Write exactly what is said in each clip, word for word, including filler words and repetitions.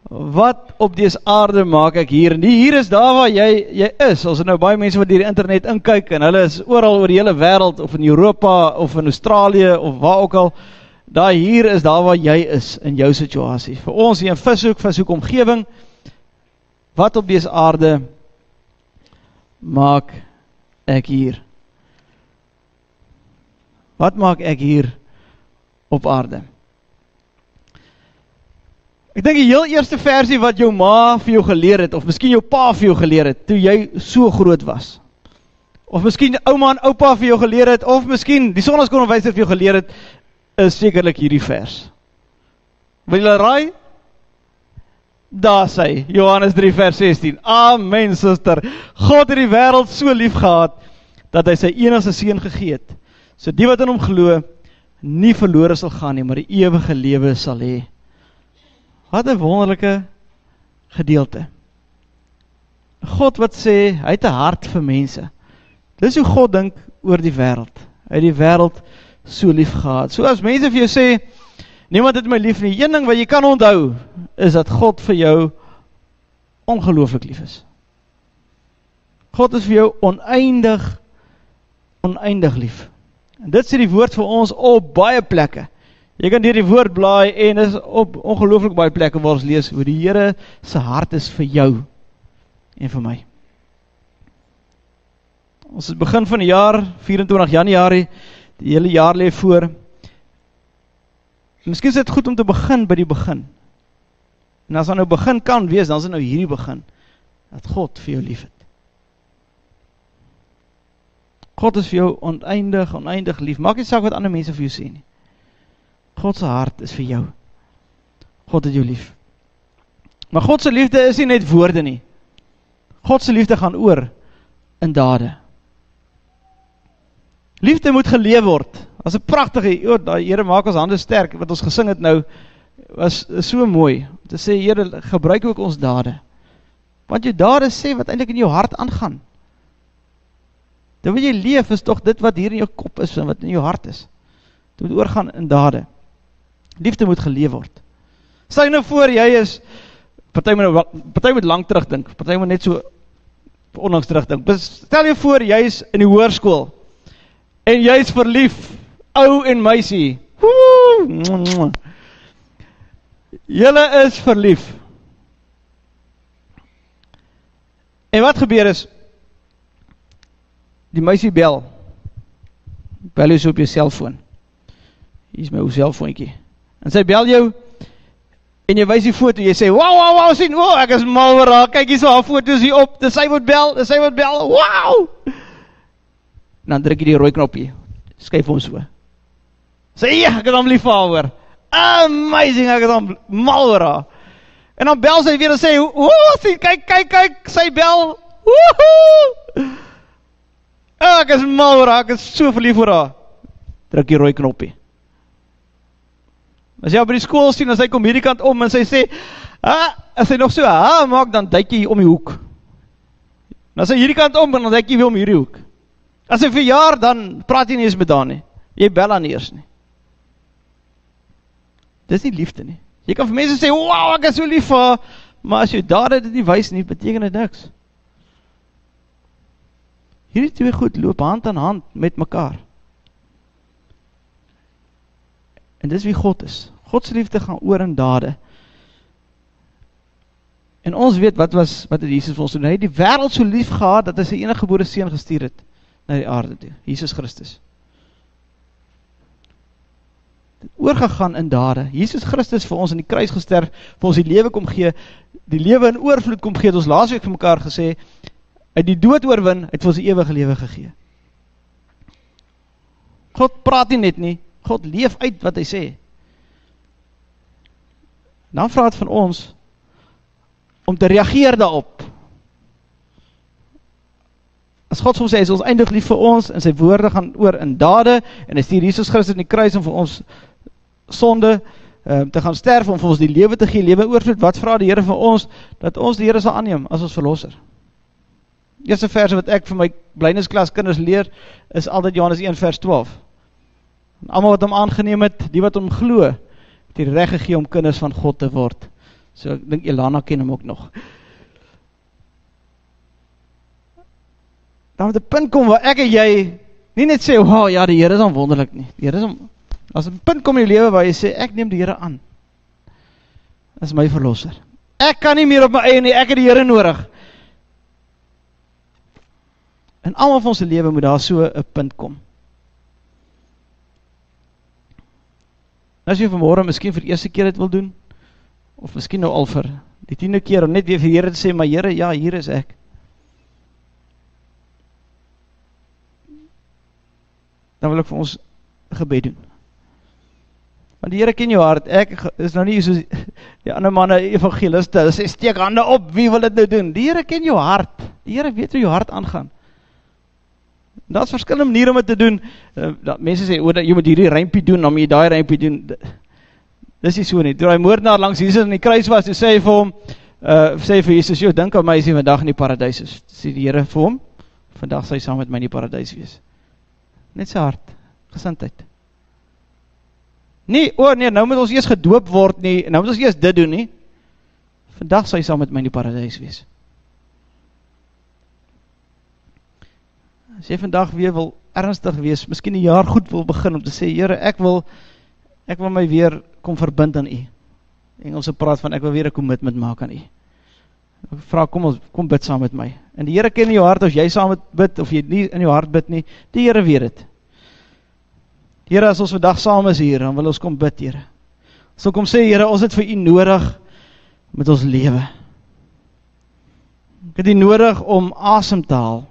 wat op dese aarde maak ek hier? En die hier is daar waar jy, jy is. Ons het nou baie mense wat hier die internet inkyk, en hulle is oral oor die hele wêreld, of in Europa, of in Australië, of waar ook al. Daar hier is daar waar jy is, in jou situasie. Vir ons hier in Vishoek, Vishoek omgewing, wat op dese aarde maak ek hier? Wat maak ek hier op aarde? Ek dink die heel eerste versie wat jou ma vir jou geleer het, of miskien jou pa vir jou geleer het, toe jy so groot was. Of miskien ouma en oupa vir jou geleer het, of miskien die sondagskonderwyser vir jou geleer het, is sekerlik hierdie vers. Wil julle raai? Daar sê, Johannes drie vers sestien. Amen, suster. God het die wêreld so lief gehad, dat hy sy enigste seun gegee het, so die wat in hom glo, nie verlore sal gaan nie, maar die ewige lewe sal hê. Wat 'n wonderlike gedeelte. God wat sê, hy het 'n hart vir mense. Dis hoe God dink oor die wêreld. Hy het die wêreld so lief gehad. So as mense vir jou sê, niemand het my lief nie, een ding wat jy kan onthou, is dat God vir jou ongelooflik lief is. God is vir jou oneindig, oneindig lief. En dit sê die woord vir ons op baie plekke. Jy kan deur die woord blaai, en is op ongelooflik baie plekke waar ons lees, hoe die Here se hart is vir jou, en vir my. Ons het begin van die jaar, vyf-en-twintig Januarie, die hele jaar lê voor. Miskien is dit goed om te begin by die begin. En as dan nou begin kan wees, dan is dit nou hierdie begin, dat God vir jou lief het. God is vir jou oneindig, oneindig lief. Maak nie saak wat ander mense vir jou sê nie. God se hart is vir jou. God het jou lief. Maar God se liefde is nie net woorde nie. God se liefde gaan oor in dade. Liefde moet geleef word. As 'n pragtige, o, die Here maak ons hande sterk, wat ons gesing het nou, was so mooi, om te sê, Here, gebruik ook ons dade. Want jou dade sê wat eintlik in jou hart aangaan. Dit wat jy leef, is toch dit wat hier in jou kop is, en wat in jou hart is. Dit moet oorgaan in dade. Liefde moet geleef word. Stel jy nou voor, jy is, party moet, party moet lang terugdink, party moet net so onlangs terugdink. Stel jy voor, jy is in die hoërskool, en jy is verlief, ou en meisie. Woe! Julle is verlief. En wat gebeur is, die meisie bel, bel jy so op jou selfoon. Hier is my ou selfoontjie. En sy bel jou, en jy wys die foto, jy sê, wow, wow, wow, sien, wow, ek is mal oor haar, kyk hier so haar foto's hier op, dis sy wat bel, dis sy wat bel, wow! En dan druk jy die rooi knopjie, skuif hom so. Sê, ja, ek het hom lief vir haar hoor. Amazing, ek het hom mal oor haar. En dan bel sy weer en sê, woe, sien, kyk, kyk, kyk, sy bel, woehoe! Oh, ek is mal oor haar, ek is so verlief oor haar. Druk die rooi knoppie. As jy op die skool sien, en sy kom hierdie kant om, en sy sê, ah, as sy nog so, ah, maak, dan duik jy om die hoek. En as sy hierdie kant om, dan duik jy weer om hierdie hoek. As sy verjaar, dan praat jy nie eens met haar nie. Jy bel aan eers nie. Dis nie liefde nie. Jy kan vir mense sê, wow, ek is so lief vir haar, maar as jy dade dit nie wys nie, beteken dit niks. Hierdie twee goed loop hand aan hand met mekaar. En dis wie God is. Gods liefde gaan oor in dade. En ons weet wat was wat het Jesus vir ons doen. Hy het die wêreld so lief gehad dat hy sy enige gebore seun gestuur het na die aarde toe. Jesus Christus. Oorgegaan in dade. Jesus Christus vir ons in die kruis gesterf, vir ons die lewe kom gee, die lewe in oorvloed kom gee, het ons laasweek vir mekaar gesê, uit die dood oorwin, het vir ons die ewige lewe gegee. God praat nie net nie, God leef uit wat hy sê. Dan vraag het van ons, om te reageer daarop. As God soms sê, hy is ons eindig lief vir ons, en sy woorde gaan oor in dade, en hy stuur Jesus Christus in die kruis, om vir ons sonde um, te gaan sterf, om vir ons die lewe te gee, lewe oorvloed, wat vraag die Here vir ons, dat ons die Here sal aanneem, as ons verlosser. Eerste vers wat ek vir my blydensklas kinders leer, is altyd Johannes een vers twaalf. En almal wat hom aangeneem het, die wat hom glo, het die reg gegee om kinders van God te word. So ek dink Elana ken hom ook nog. Dan moet 'n punt kom waar ek en jy nie net sê, wow, ja, die Here is dan wonderlik nie. Die Here is om, as 'n punt kom in die lewe waar jy sê, ek neem die Here aan. Dis my verlosser. Ek kan nie meer op my eie nie, ek het die Here nodig. In almal van ons lewe moet daar so 'n punt kom. As jy vanmôre miskien vir die eerste keer dit wil doen, of miskien nou al vir die tiende keer, om net weer vir die Here te sê, maar Here, ja, hier is ek. Dan wil ek vir ons 'n gebed doen. Want die Here ken jou hart. Ek is nou nie soos die ander manne evangeliste, hulle sê steek hande op, wie wil dit nou doen? Die Here ken jou hart. Die Here weet hoe jou hart aangaan. Daar's verskillende maniere om dit te doen. Uh, dat mense sê, o, jy moet hierdie rympie doen, dan moet jy daai rympie doen. Dis nie so nie. Toe hy moordenaar langs Jesus in die kruis was, toe sê hy vir hom, uh, sê vir Jesus, joh, dink aan my as jy vandag in die paradys is. Sê die Here vir hom, vandag sal jy saam met my in die paradys wees. Net sy hart, gesindheid. Nee, o nee, nou moet ons eers gedoop word nie, nou moet ons eers dit doen nie. Vandag sal jy saam met my in die paradys wees. As jy vandag weer wil ernstig wees, miskien 'n jaar goed wil begin om te sê, Here, ek wil ek wil my weer kom verbind aan U. Engelse praat van ek wil weer 'n commitment maak aan U. Ek vra kom ons kom bid saam met my. En die Here ken jou hart, as jy saam met bid of jy nie in jou hart bid nie, die Here weet dit. Here, as ons vandag saam is hier, dan wil ons kom bid, Here. Ons wil kom sê, Here, ons het vir U nodig met ons lewe. Ek het U nodig om asem te haal.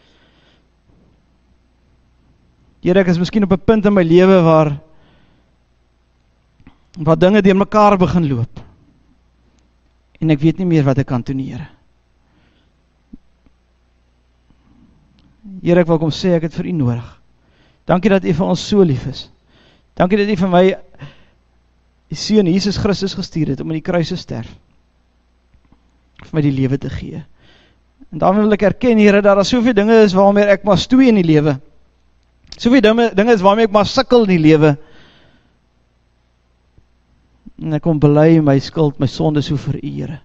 Here, ek is miskien op 'n punt in my lewe waar waar dinge deur mekaar begin loop. En ek weet nie meer wat ek kan doen, Here. Here, ek wil kom sê, ek het vir U nodig. Dankie dat U vir ons so lief is. Dankie dat U vir my U seun Jesus Christus gestuur het om in die kruis te sterf. Vir my die lewe te gee. En daarom wil ek erken, Here, dat daar soveel dinge is waarmee ek maar stoei in die lewe. Soveel dinge, dinge is waarmee ek maar sukkel in die lewe. En ek kom bely my skuld, my sonde so vir U, Here.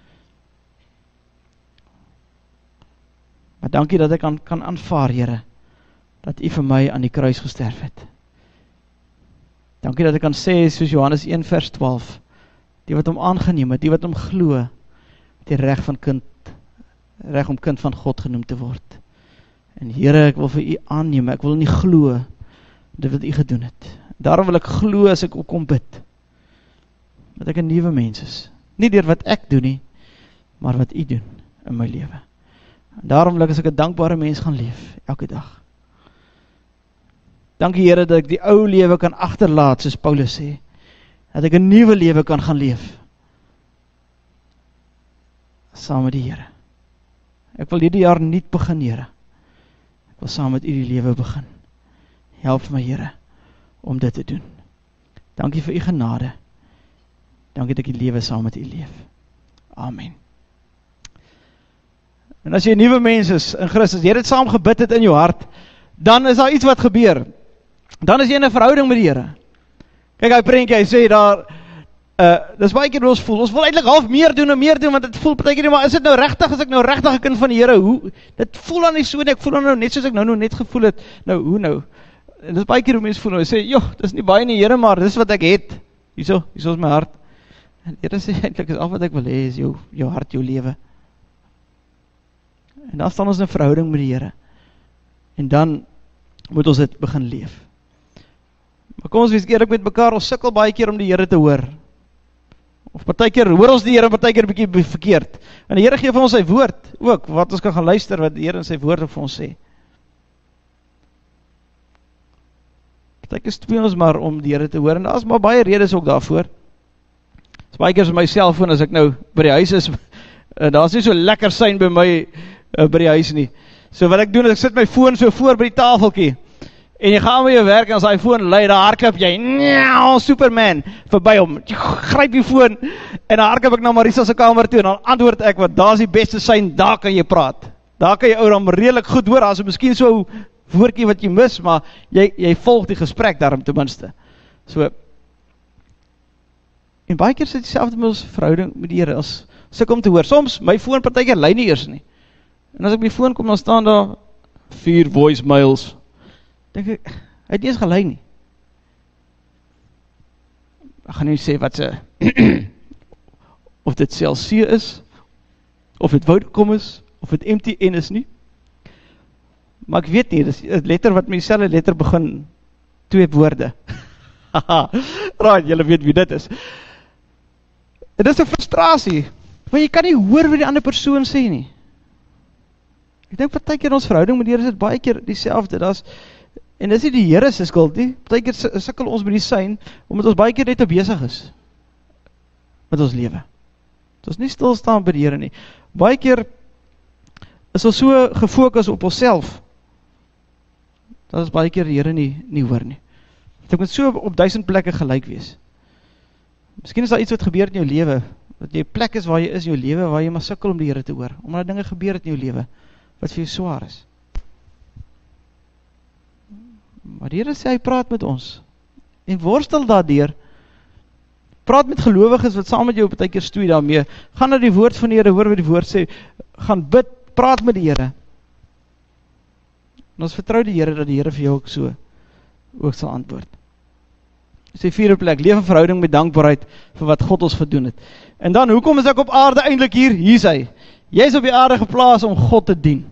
Maar dankie dat ek kan, kan aanvaar, Here, dat U vir my aan die kruis gesterf het. Dankie dat ek kan sê, soos Johannes een vers twaalf, die wat hom aangeneem het, die wat hom glo, die reg van kind, reg om kind van God genoem te word. En Here, ek wil vir U aanneem, ek wil nie glo dit wat U gedoen het. Daarom wil ek glo as ek ook kom bid, dat ek 'n nuwe mens is. Nie deur wat ek doen nie, maar wat U doen in my lewe. En daarom wil ek as ek 'n dankbare mens gaan leef, elke dag. Dankie Here dat ek die ou lewe kan agterlaat, soos Paulus sê, dat ek 'n nuwe lewe kan gaan leef, saam met die Here. Ek wil hierdie jaar nuut begin, Here. Ek wil saam met U die lewe begin. Help my, Here, om dit te doen. Dankie vir U genade. Dankie dat ek die lewe saam met U leef. Amen. En as jy 'n nuwe mens is in Christus, jy het saam gebid het in jou hart, dan is daar iets wat gebeur. Dan is jy in 'n verhouding met die Here. Kyk, hy prentjie, hy sê daar, uh, dis baie keer wat ons voel, ons wil eintlik half meer doen en meer doen, want dit voel partykeer nie, maar is dit nou regtig, as ek nou regtig 'n kind van die Here, hoe, dit voel dan nie so nie, ek voel dan nou net soos ek nou nou net gevoel het, nou, hoe nou? En dis baie keer hoe mense voel, nou, hy sê, joh, dis nie baie nie, Here, maar dis wat ek het, hierso, hierso is my hart. En Here sê, eintlik is al wat ek wil hê, is jou, jou hart, jou lewe. En dan staan ons in 'n verhouding met die Here. En dan moet ons dit begin leef. Maar kom ons wees eerlik met mekaar, ons sukkel baie keer om die Here te hoor. Of partykeer hoor ons die Here, partykeer 'n bietjie verkeerd. En die Here gee vir ons sy woord ook, wat ons kan gaan luister, wat die Here in sy woord vir ons sê. Partykeer speel ons maar om die Here te hoor, en daar is maar baie redes ook daarvoor. Dis baie keer vir my selfoon, as ek nou by die huis is, daar is nie so lekker sein by my, uh, by die huis nie. So wat ek doen, is ek sit my foon so voor by die tafeltjie, en jy gaan by jou werk, en as hy foon lei, dan hardloop jy, njauw, Superman, verby hom, gryp die foon, en dan hardloop ek na Marisa se kamer toe, en dan antwoord ek, wat daar is die beste sein, daar kan jy praat. Daar kan jy ou dan redelik goed hoor, as jy miskien so woordjie wat jy mis, maar jy, jy volg die gesprek daarom ten minste. So, En baie keer sit dieselfde met ons verhouding met die Here, as suk om te hoor. Soms, my foon partykeer lei nie eers nie. En as ek my foon kom, dan staan daar vier voicemails. Dink ek, hy het nie eens gelei nie. Ek gaan nie sê wat sy, of dit C L C is, of dit Vodacom is, of dit M T N is nie. Maar ek weet nie, dit is een letter wat met dieselfde letter begin, twee woorde. Right, julle weet wie dit is. En dit is een frustrasie, want jy kan nie hoor wat die ander persoon sê nie. Ek dink partykeer in ons verhouding met die Here is dit baie keer dieselfde, dat is, en dit is nie die Here se skuld nie, partykeer sukkel ons met die sein, omdat ons baie keer net te besig is, met ons lewe. Het ons nie stilstaan by die Here nie. Baie keer is ons so gefokus op onsself, dat ons baie keer die Here nie, nie hoor nie. Dit moet so op duisend plekke gelyk wees. Miskien is daar iets wat gebeur in jou lewe, dat jy plek is waar jy is in jou lewe, waar jy maar sukkel om die Here te hoor, omdat dinge gebeur het in jou lewe, wat vir jou swaar is. Maar die Here sê, hy praat met ons, en worstel daardeur, praat met gelowiges wat saam met jou op 'n tydjie stoei daarmee, gaan na die woord van die Here, hoor wat die woord sê, gaan bid, praat met die Here, en ons vertrou die Here, dat die Here vir jou ook so, ook sal antwoord. Sê vierde plek, leef 'n verhouding met dankbaarheid vir wat God ons gedoen het. En dan, hoekom is ek op aarde eintlik hier? Hier is hy. Jy is op die aarde geplaas om God te dien.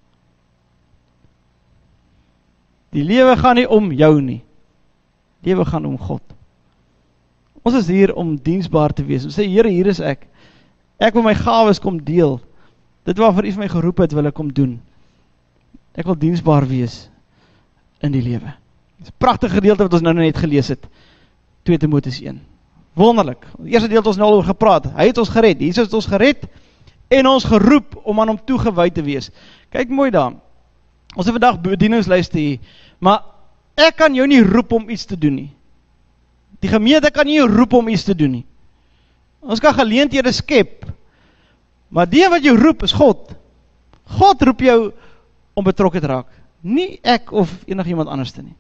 Die lewe gaan nie om jou nie. Die lewe gaan om God. Ons is hier om diensbaar te wees. Ons sê, Here, hier is ek. Ek wil my gawes kom deel. Dit waarvoor U vir my geroep het, wil ek kom doen. Ek wil diensbaar wees in die lewe. Dit is 'n pragtige gedeelte wat ons nou net gelees het. twee Timoteus een. Wonderlik. Die eerste deel het ons nou al oor gepraat. Hy het ons gered. Jesus het ons gered en ons geroep om aan hom toegewy te wees. Kyk mooi daar. Ons het vandag bedieningslyste hier, maar ek kan jou nie roep om iets te doen nie. Die gemeente kan nie jou roep om iets te doen nie. Ons kan geleenthede skep, maar die wat jou roep is God. God roep jou om betrokke te raak. Nie ek of enigiemand anders te nie.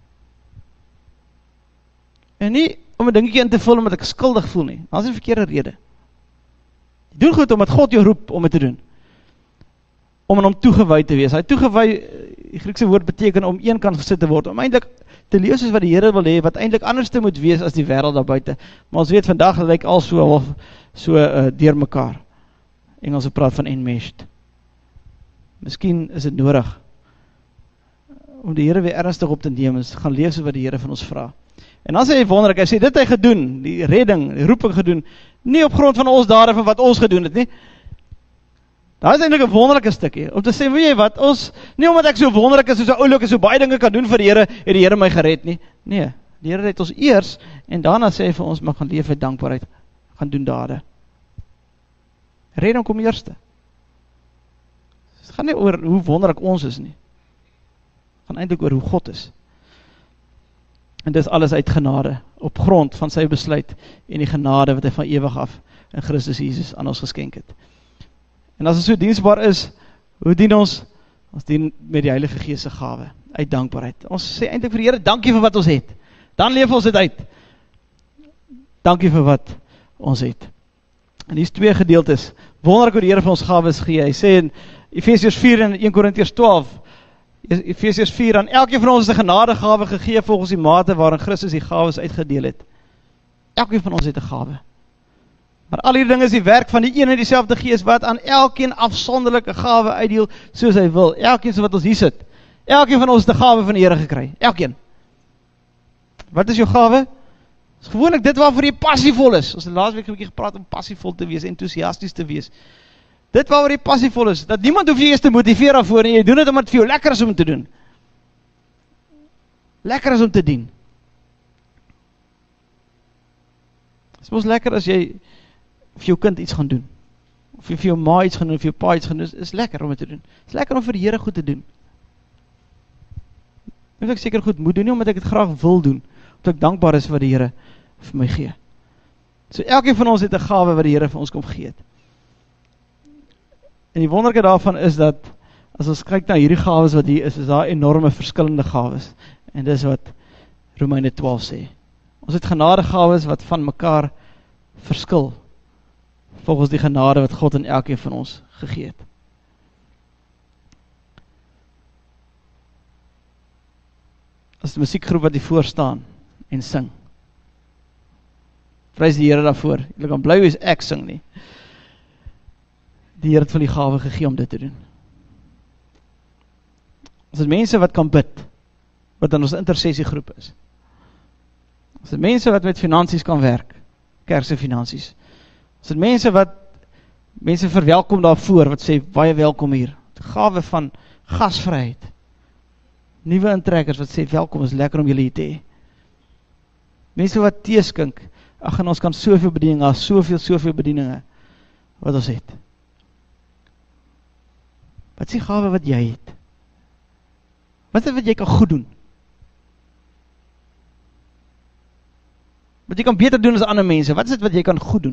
En nie om 'n dingetjie in te vul omdat ek skuldig voel nie. Dat is 'n verkeerde rede. Jy doen goed omdat God jou roep om dit te doen. Om aan hom toegewy te wees. Hy toegewy, die Griekse woord beteken om een kant gesit te word, om eintlik te leef soos wat die Here wil hê, wat eintlik anders te moet wees as die wêreld daar buite. Maar ons weet vandag lyk al so half so uh, deur mekaar. Engelse praat van enmeshed. Miskien is dit nodig om die Here weer ernstig op te neem en gaan leef soos wat die Here van ons vra. En dan sê hy wonderlik, hy sê dit hy gedoen, die redding, die roeping gedoen, nie op grond van ons dade van wat ons gedoen het nie. Daar is eintlik 'n wonderlike stukkie, om te sê, weet jy wat, ons, nie omdat ek so wonderlik is, so oulik is, so baie dinge kan doen vir die Here, het die Here my gered nie. Nee, die Here het ons eers, en daarna sê hy vir ons, maar gaan leef uit dankbaarheid, gaan doen dade. Redding kom eerste. Het gaan nie oor hoe wonderlik ons is nie. Het gaan eintlik oor hoe God is. En dis alles uit genade, op grond van sy besluit, en die genade wat hy van ewig af, in Christus Jesus aan ons geskenk het. En as ons so diensbaar is, hoe dien ons? Ons dien met die Heilige Gees se gawe, uit dankbaarheid. Ons sê eintlik vir die Here, dankie vir wat ons het. Dan leef ons dit uit. Dankie vir wat ons het. En hier is twee gedeeltes. Wonderlik hoe die Here vir ons gawes gee. Hy sê in Efesiërs vier en een Korintiërs twaalf, Efesiërs vier, aan elkeen van ons is 'n genadegawe gegee volgens die mate waarin Christus die gawes uitgedeel het. Elkeen van ons het 'n gawe. Maar al hierdie dinge is die werk van die een en dieselfde Gees wat aan elkeen afsonderlike gawe uitdeel soos hy wil. Elkeen so wat ons hier sit. Elkeen van ons het 'n gawe van die Here gekry. Elkeen. Wat is jou gawe? Is gewoonlik dit waarvoor jy passievol is. Ons het laas week 'n bietjie gepraat om passievol te wees, entoesiasties te wees. Dit waaroor jy passievol is, dat niemand hoef jy eers te motiveer daarvoor en jy doen dit omdat het vir jou lekker is om te doen. Lekker is om te dien. Het is mos lekker as jy vir jou kind iets gaan doen. Of jy vir jou ma iets gaan doen, of vir jou pa iets gaan doen, is, is lekker om dit te doen. Het is lekker om vir die Here goed te doen. Omdat ek seker goed moet doen, nie omdat ek het graag wil doen, omdat ek dankbaar is wat die Here vir my gee. So elkeen van ons het 'n gawe wat die Here vir ons kom gee het. En die wonderlike daarvan is dat, as ons kyk na hierdie gawes wat hier is, is daar enorme verskillende gawes. En dis wat Romeine twaalf sê. Ons het genadegawes wat van mekaar verskil volgens die genade wat God in elkeen van ons gegee het. As die musiekgroep wat hier voor staan en sing, prys die Here daarvoor. Julle kan bly wees ek sing nie. Die Here het vir die gawe gegee om dit te doen. As dit mense wat kan bid, wat in ons intersessiegroep is. As dit mense wat met finansies kan werk, kerkse finansies. As dit mense wat, mense verwelkom daarvoor, wat sê, baie welkom hier. Die gawe van gasvryheid. Nuwe intrekkers wat sê, welkom, is lekker om julle hier te hê. Mense wat tee skink, ag en ons kan soveel bedieninge, as soveel, soveel bedieninge, wat ons het. Wat is die gawe wat jy het? Wat is dit wat jy kan goed doen? Wat jy kan beter doen as ander mense, wat is dit wat jy kan goed doen?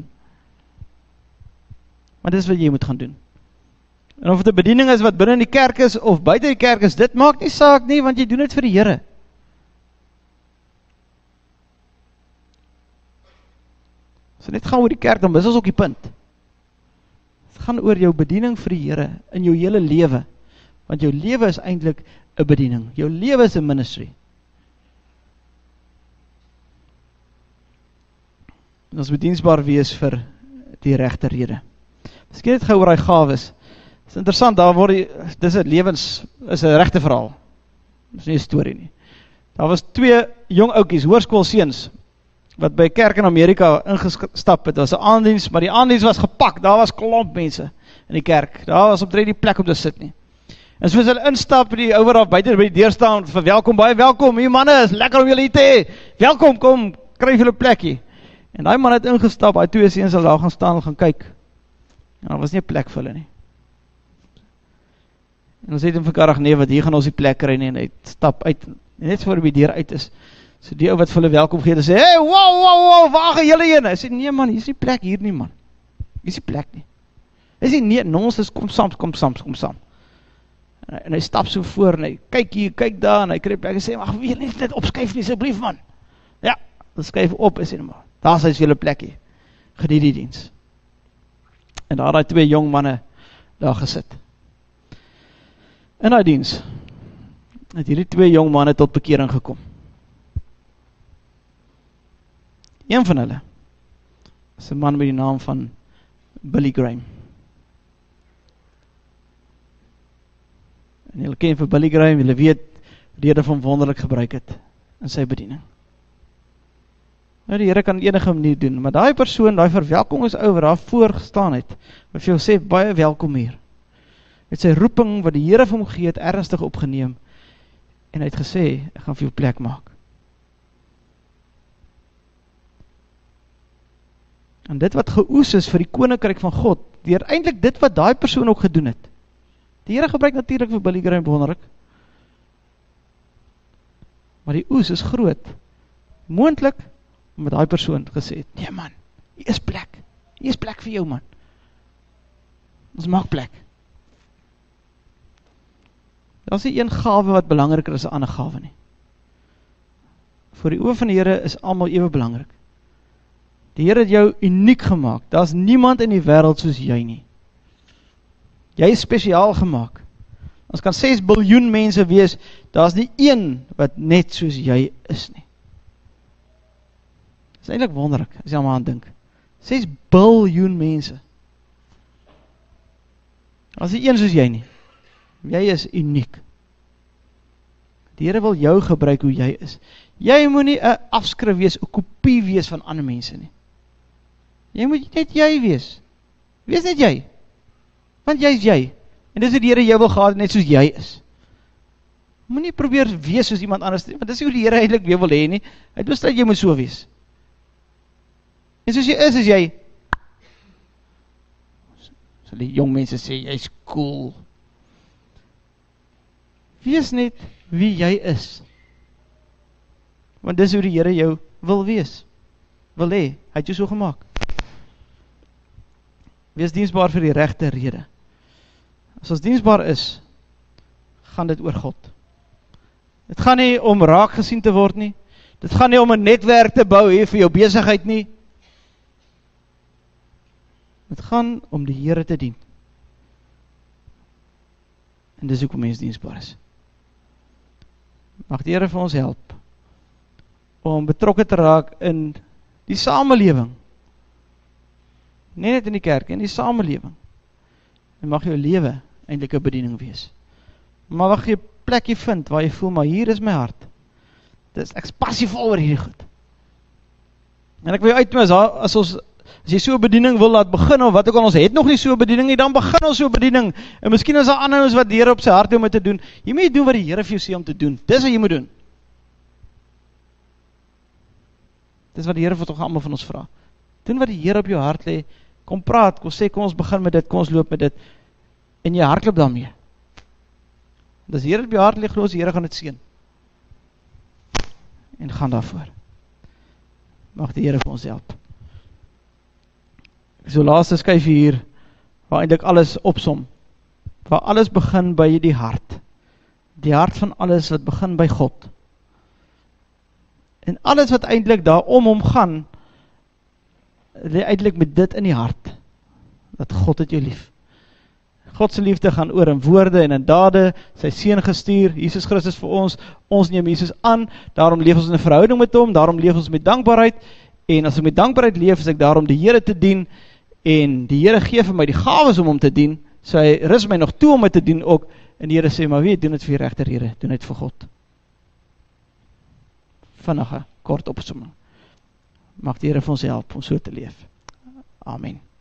Maar dit is wat jy moet gaan doen. En of dit 'n bediening is wat binne in die kerk is, of buite die kerk is, dit maak nie saak nie, want jy doen dit vir die Here. So net gaan oor die kerk, dan is ons ook die punt. Het gaan oor jou bediening vir die Here, in jou hele lewe, want jou lewe is eintlik 'n bediening, jou lewe is 'n ministry. En ons moet diensbaar wees vir die regte rede. Miskien net gou oor hy gawes. Dit is interessant, daar word die, dis 'n lewens, is 'n regte verhaal. Dit is nie 'n storie nie. Daar was twee jong oukies, hoërskoolseuns, wat by 'n kerk in Amerika ingestap het. Dit was 'n aanddiens, maar die aanddiens was gepak. Daar was klomp mense in die kerk. Daar was omtrent nie plek om te sit nie. En soos hulle instap, die ouer daar buite by die deur staan, verwelkom, baie welkom, hier manne, is lekker om julle hier te hê. Welkom, kom, kry julle plekkie. En daai man het ingestap, hy twee seuns het daar gaan staan en gaan kyk. En daar was nie 'n plek vir hulle nie. En ons het hom verkarrig, nee, wat hier gaan ons die plek kry nie, en hy stap uit, en net voor die deur uit is, so die ou wat vir hulle welkom gee, en sê, hey, wow, wow, wow, waar gaan julle heen? Hy sê, nee man, hier is nie plek hier nie man, hier is nie plek nie. Hy sê, nee, ons is, kom saam, kom saam, kom saam. En hy, en hy stap so voor, en hy kyk hier, kyk daar, en hy kry plek, en sê, ag, wie nie net opskuif nie, asseblief man. Ja, dan skuif op, en sê, maar, daar is julle plekkie, geniet die diens. En daar het twee jong manne daar gesit. In die diens het hierdie twee jong manne tot bekering gekom. Een van hulle is 'n man met die naam van Billy Graham. En julle ken vir Billy Graham, julle weet die Here van wonderlik gebruik het in sy bediening. Nou die Here kan enige manier doen, maar daai persoon, daai verwelkomingsou wat daar voor gestaan het, wat vir jou sê, baie welkom hier. Het sy roeping wat die Here vir hom gegee het, ernstig opgeneem, en hy het gesê, ek gaan vir jou plek maak. En dit wat geoes is vir die koninkryk van God, deur eintlik dit wat daai persoon ook gedoen het. Die Here gebruik natuurlik vir Billy Graham wonderlik, maar die oes is groot, moontlik, omdat daai persoon gesê het, nee man, hier is plek, hier is plek vir jou man, ons maak plek. Daar is nie een gawe wat belangriker is as 'n ander gawe nie. Voor die oë van die Here is almal ewe belangrik. Die Here het jou uniek gemaak, daar is niemand in die wêreld soos jy nie. Jy is spesiaal gemaak. Ons kan ses biljoen mense wees, daar is nie een wat net soos jy is nie. Dit is eintlik wonderlik, as jy maar aan dink. ses biljoen mense. Daar is nie een soos jy nie. Jy is uniek. Die Here wil jou gebruik hoe jy is. Jy moet nie 'n afskrif wees, 'n kopie wees van ander mense nie. Jy moet net jy wees. Wees net jy. Want jy is jy. En dis hoe die Here jou wil gehad, net soos jy is. Moenie probeer wees soos iemand anders, want dis hoe die Here eintlik weer wil hê nie. Hy het besluit jy moet so wees. En soos jy is, is jy. So die jong mense sê, jy's cool. Wees net wie jy is. Want dis hoe die Here jou wil wees. Wil hê, hy het jou so gemaak. Wees diensbaar vir die regte rede. As ons diensbaar is, gaan dit oor God. Dit gaan nie om raak gesien te word nie. Dit gaan nie om 'n netwerk te bou hier vir jou besigheid nie. Het gaan om die Here te dien. En dis hoekom mens diensbaar is. Mag die Here vir ons help om betrokke te raak in die samelewing. Nie net in die kerk, in die samelewing. En mag jou lewe eintlik 'n bediening wees. Maar mag jy 'n plekkie vind waar jy voel, maar hier is my hart. Dis ek's passievol oor hierdie goed. En ek wil jou uitnooi, as, as ons as jy so 'n bediening wil laat begin, of wat ook al, ons het nog nie so 'n bediening nie, dan begin ons so 'n bediening. En miskien is daar ander ons wat die Here op sy hart het om te doen. Jy moet doen wat die Here vir jou sê om te doen. Dis wat jy moet doen. Dis wat die Here vir ons almal van ons vra. Doen wat die Here op jou hart lê. Kom praat, kom sê, kom ons begin met dit, kom ons loop met dit. En jy hardloop daarmee. Dis die Here op jou hart lê, glo ons die Here gaan dit seën. En gaan daarvoor. Mag die Here vir ons help. So laaste skyf hier, waar eintlik alles opsom, waar alles begin by die hart, die hart van alles wat begin by God, en alles wat eintlik daar om hom gaan, lê eintlik met dit in die hart, dat God het jou lief. God se liefde gaan oor in woorde en in dade, sy seun gestuur, Jesus Christus vir ons, ons neem Jesus aan, daarom leef ons in 'n verhouding met hom, daarom leef ons met dankbaarheid, en as ek met dankbaarheid leef, is ek daarom die Here te dien, en die Here gee vir my die gawes om hom te dien, so hy rus my nog toe om my te dien ook, en die Here sê, maar wie, doen dit vir die regte rede, doen dit vir God. Vinnige, kort opsomming. Mag die Here vir ons help om so te leef. Amen.